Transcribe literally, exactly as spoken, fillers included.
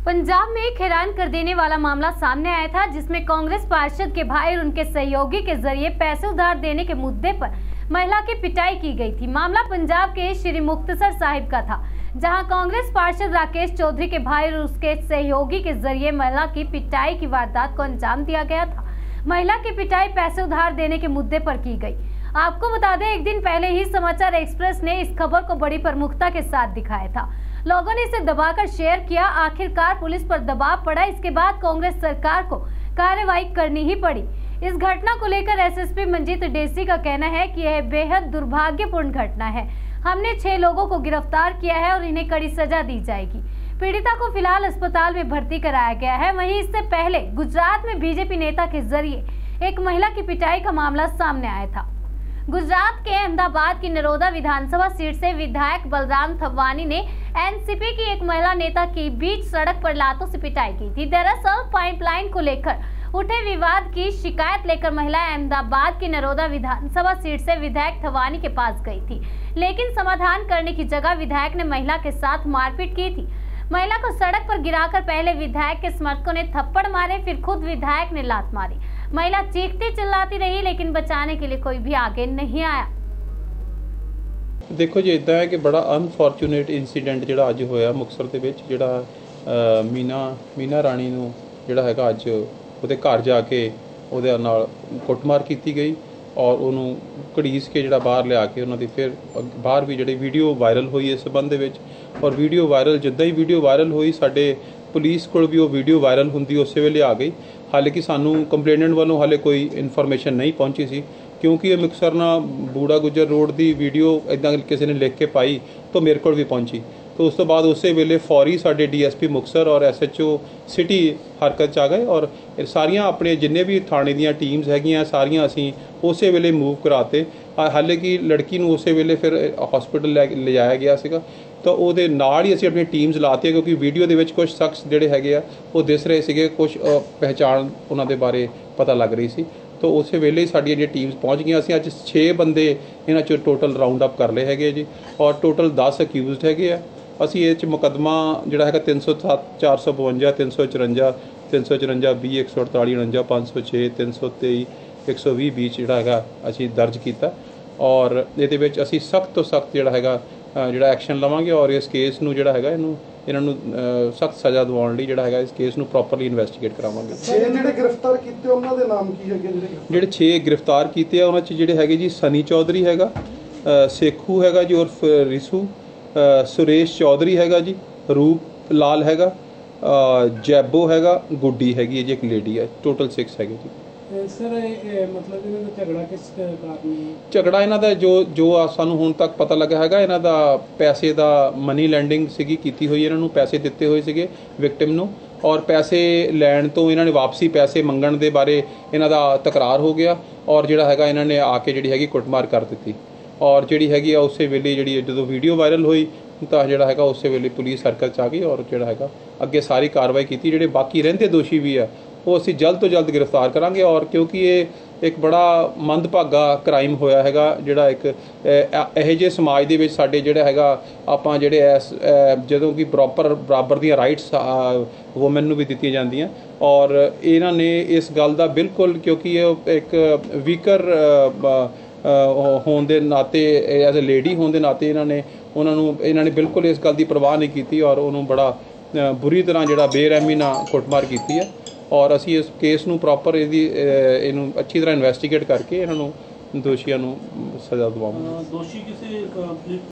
पंजाब में एक हैरान कर देने वाला मामला सामने आया था, जिसमें कांग्रेस पार्षद के भाई और उनके सहयोगी के जरिए पैसे उधार देने के मुद्दे पर महिला की पिटाई की गई थी। मामला पंजाब के श्री मुक्तसर साहिब का था, जहां कांग्रेस पार्षद राकेश चौधरी के भाई और उसके सहयोगी के जरिए महिला की पिटाई की वारदात को अंजाम दिया गया था। महिला की पिटाई पैसे उधार देने के मुद्दे पर की गई। आपको बता दें, एक दिन पहले ही समाचार एक्सप्रेस ने इस खबर को बड़ी प्रमुखता के साथ दिखाया था। लोगों ने इसे दबाकर शेयर किया। आखिरकार पुलिस पर दबाव पड़ा। इसके बाद कांग्रेस सरकार को कार्रवाई करनी ही पड़ी। इस घटना को लेकर एसएसपी मंजीत डेसी का कहना है कि यह बेहद दुर्भाग्यपूर्ण घटना है। हमने छह लोगों को गिरफ्तार किया है और इन्हें कड़ी सजा दी जाएगी। पीड़िता को फिलहाल अस्पताल में भर्ती कराया गया है। वहीं इससे पहले गुजरात में बीजेपी नेता के जरिए एक महिला की पिटाई का मामला सामने आया था। गुजरात के अहमदाबाद की नरोदा विधानसभा सीट से विधायक बलराम थवानी ने एनसीपी की एक महिला नेता की बीच सड़क पर लातों से पिटाई की थी। दरअसल पाइपलाइन को लेकर उठे विवाद की शिकायत लेकर महिला अहमदाबाद की नरोदा विधानसभा सीट से विधायक थवानी के पास गई थी, लेकिन समाधान करने की जगह विधायक ने महिला के साथ मारपीट की थी। महिला को सड़क पर गिराकर पहले विधायक के समर्थकों ने थप्पड़ मारे, फिर खुद विधायक ने लात मारी। महिला चीखती चिल्लाती रही, लेकिन बचाने के लिए कोई भी आगे नहीं आया। देखो जी, इदा है कि बड़ा अनफॉर्चुनेट इंसीडेंट जिहड़ा अज होया मुक्तसर दे विच, जिहड़ा मीना मीना राणी नूं जिहड़ा हैगा अज ਉਹਦੇ घर जाके ਉਹਦੇ ਨਾਲ ਕੁੱਟਮਾਰ ਕੀਤੀ गई और उन्होंने घड़ीस के जिहड़ा बाहर लिया के उन्होंने फिर बाहर भी जिहड़ी वीडियो वायरल हुई इस संबंध विच। और वीडियो वायरल जिद्दां ही वीडियो वायरल हुई साडे पुलिस कोल भी वो वीडियो वायरल हुंदी उस वेले आ गई। हालांकि सानू कंप्लेनेंट वालों हाले कोई इन्फॉर्मेशन नहीं पहुंची सी, क्योंकि ये मुक्तसर ना बूड़ा गुजर रोड की वीडियो इदां किसी ने लिख के पाई तो मेरे को भी पहुंची। तो उस तो बाद उस वेले फौरी साडे डी एस पी मुक्तसर और एस एच ओ सिटी हरकत च आ गए और सारियां अपने जिन्ने भी थाने दीयां टीम्स हैगियां सारियां असीं उस वेले मूव कराते। हाले कि लड़की नूं उस वेले फिर हॉस्पिटल ले जाया गया सीगा, तो ਉਹਦੇ ਨਾਲ ही असीं अपनी टीम्स लाती, क्योंकि वीडियो ਦੇ ਵਿੱਚ कुछ शख्स ਜਿਹੜੇ ਹੈਗੇ ਆ ਉਹ दिस रहे ਸੀਗੇ, कुछ पहचान ਉਹਨਾਂ ਦੇ ਬਾਰੇ ਪਤਾ ਲੱਗ ਰਹੀ ਸੀ। तो उस वेले ही साडियां जो टीम्स पहुँच गई। असीं अज छे बंदे इन्हां चों टोटल राउंड अप कर लए हैगे जी और टोटल दस अक्यूज़ड हैगे आ। असीं इह च मुकदमा जिहड़ा हैगा तीन सौ सत्त चार सौ बवंजा तीन सौ चुरंजा तीन सौ चुरंजा बीह एक सौ अड़ताली उणंजा पाँच सौ छे तीन सौ तेई एक सौ भी बीच जिहड़ा हैगा असीं दर्ज किया और इहदे विच असीं सख्त तो सख्त जिहड़ा हैगा जिहड़ा एक्शन लवांगे और इस केस नूं जिहड़ा हैगा इहनूं इन्हां नूं सख्त सज़ा दिवाउण लई जिहड़ा हैगा इस केस नूं प्रॉपरली इन्वेस्टिगेट करावांगे। छे जिहड़े गिरफ्तार कीते उन्हां दे नाम की हैगे? जिहड़े छे गिरफ्तार कीते आ उन्हां च जिहड़े हैगे जी सनी चौधरी हैगा, सेखू हैगा जी उर्फ रिसू, सुरेश चौधरी हैगा जी, रूप लाल हैगा, जैबो हैगा, गुड्डी हैगी जी, एक लेडी है। टोटल सिक्स हैगे जी। सर मतलब इन्हां दा झगड़ा किस कारण? झगड़ा इन्हां दा जो जो सानूं हुण तक पता लगा हैगा इन्हां दा पैसे दा मनी लैंडिंग सीगी कीती होई, इन्हां नूं पैसे दित्ते होए सीगे विक्टिम नूं और पैसे लैण तो इन्हां ने वापसी पैसे मंगण दे बारे इन्हां दा तकरार हो गया और जिहड़ा हैगा इन्हां ने आके जिहड़ी हैगी कुੱਟਮਾਰ कर दित्ती और जिहड़ी हैगी आ उस वेले जिहड़ी जदों वीडियो वायरल होई ਤਾਂ ਜਿਹੜਾ ਹੈਗਾ ਉਸੇ ਵੇਲੇ ਪੁਲਿਸ ਹਰਕਤ 'ਚ ਆ ਗਈ और ਜਿਹੜਾ ਹੈਗਾ ਅੱਗੇ ਸਾਰੀ ਕਾਰਵਾਈ ਕੀਤੀ। ਜਿਹੜੇ ਬਾਕੀ ਰਹਿੰਦੇ ਦੋਸ਼ੀ ਵੀ ਆ ਉਹ ਅਸੀਂ ਜਲਦ ਤੋਂ ਜਲਦ ਗ੍ਰਿਫਤਾਰ ਕਰਾਂਗੇ और ਕਿਉਂਕਿ ਇਹ ਇੱਕ ਬੜਾ ਮੰਦਭਾਗਾ ਕ੍ਰਾਈਮ ਹੋਇਆ ਹੈਗਾ, ਜਿਹੜਾ ਇੱਕ ਇਹੋ ਜਿਹੇ ਸਮਾਜ ਦੇ ਵਿੱਚ ਸਾਡੇ ਜਿਹੜਾ ਹੈਗਾ ਆਪਾਂ ਜਿਹੜੇ ਐਸ ਜਦੋਂ ਕਿ ਪ੍ਰੋਪਰ ਬਰਾਬਰ ਦੀਆਂ ਰਾਈਟਸ ਵੂਮਨ ਨੂੰ ਵੀ ਦਿੱਤੀਆਂ ਜਾਂਦੀਆਂ और ਇਹਨਾਂ ਨੇ ਇਸ ਗੱਲ ਦਾ ਬਿਲਕੁਲ ਕਿਉਂਕਿ ਇਹ ਇੱਕ ਵੀਕਰ ਹੋਣ ਦੇ ਨਾਤੇ ਐਜ਼ ਅ ਲੇਡੀ ਹੋਣ ਦੇ ਨਾਤੇ ਇਹਨਾਂ ਨੇ ਉਹਨਾਂ ਨੂੰ ਇਹਨਾਂ ਨੇ ਬਿਲਕੁਲ ਇਸ ਗੱਲ ਦੀ ਪਰਵਾਹ ਨਹੀਂ ਕੀਤੀ और ਉਹਨੂੰ ਬੜਾ ਬੁਰੀ ਤਰ੍ਹਾਂ ਜਿਹੜਾ ਬੇਰਹਿਮੀ ਨਾਲ ਕੁੱਟਮਾਰ ਕੀਤੀ ਹੈ और ਅਸੀਂ ਇਸ ਕੇਸ ਨੂੰ ਪ੍ਰੋਪਰ ਇਹਦੀ ਇਹਨੂੰ ਅੱਛੀ ਤਰ੍ਹਾਂ ਇਨਵੈਸਟੀਗੇਟ ਕਰਕੇ ਇਹਨਾਂ ਨੂੰ ਦੋਸ਼ੀਆਂ ਨੂੰ ਸਜ਼ਾ ਦਿਵਾਵਾਂਗੇ। ਦੋਸ਼ੀ ਕਿਸੇ